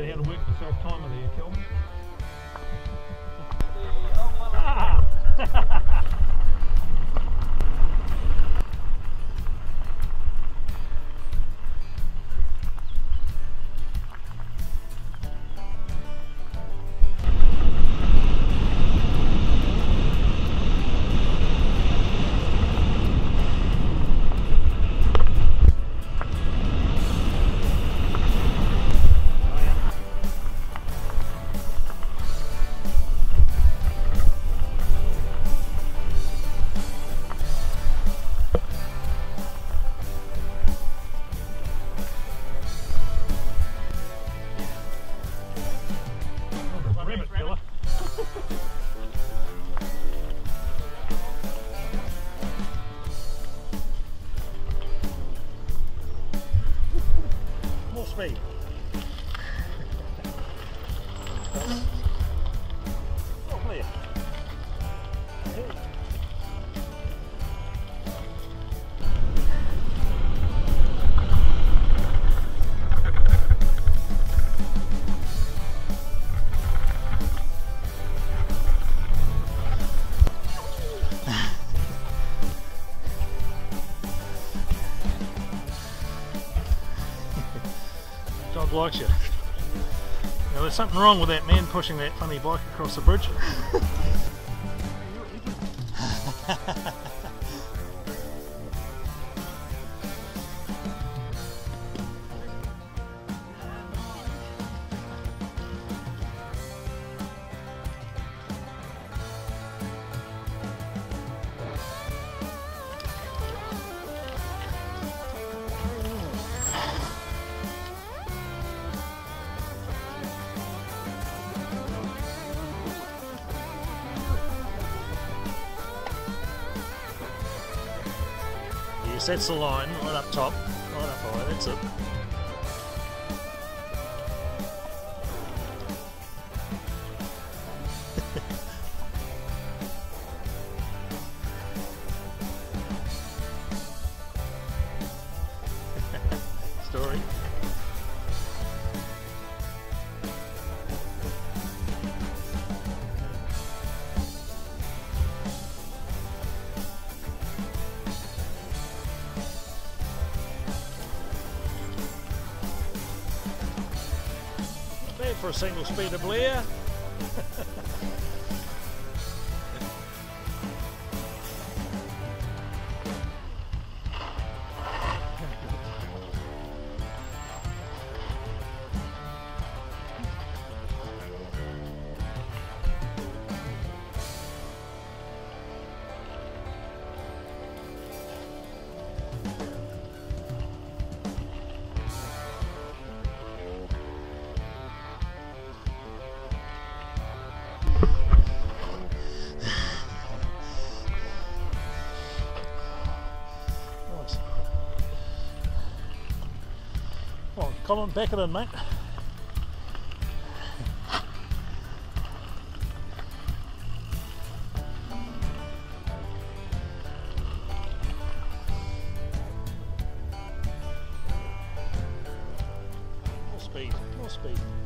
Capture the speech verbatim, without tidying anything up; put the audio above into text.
out how to work the self timer there, Kelvin. Ah. More speed. Oh, clear. Dog likes you. Now there's something wrong with that man pushing that funny bike across the bridge. Yes, that's the line, right up top, right up high, that's it. Story. Bad for a single speeder Blair. Well, Colin, back it in, mate. More speed, more speed.